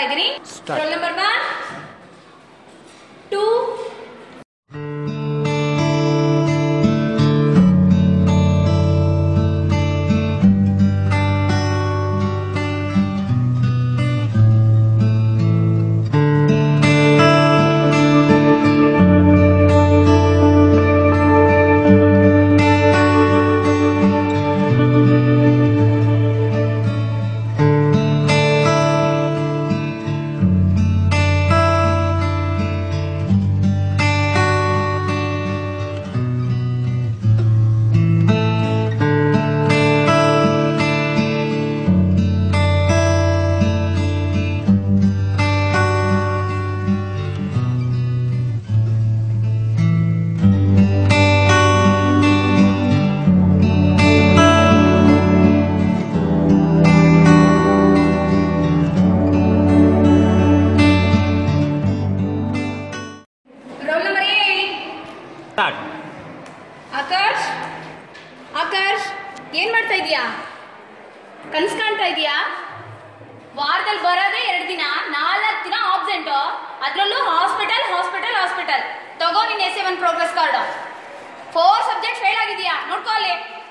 ಇದ್ದೀನಿ. Roll number 1 2 Akash Akash ಏನ್ ಮಾಡ್ತಾ ಇದೀಯಾ? ಕನ್ಸ್ ಕಾಣ್ತಾ ಇದೀಯಾ? ವಾರದಲ್ಲಿ ಬರೋದೇ 2 ದಿನ, 4 ದಿನ ಆಬ್ಸೆಂಟ್. ಅದ್ರಲ್ಲೂ ಹಾಸ್ಪಿಟಲ್ ಹಾಸ್ಪಿಟಲ್ ಹಾಸ್ಪಿಟಲ್. ತಗೋ ನಿನ್ನ SA1 progress card. 4 subject fail ಆಗಿದೀಯಾ, ನೋಡ್ಕೋ ಅಲ್ಲಿ.